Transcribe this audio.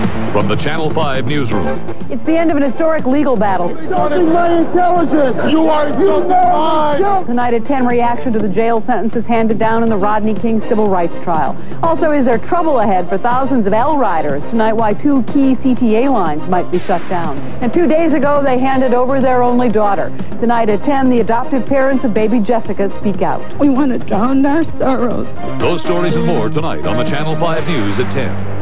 From the Channel 5 newsroom. It's the end of an historic legal battle. Insulting my intelligence! You are insulting mine! Tonight at 10, reaction to the jail sentences handed down in the Rodney King civil rights trial. Also, is there trouble ahead for thousands of L riders? Tonight, why 2 key CTA lines might be shut down. And 2 days ago, they handed over their only daughter. Tonight at 10, the adoptive parents of baby Jessica speak out. We want to drown our sorrows. Those stories and more tonight on the Channel 5 News at 10.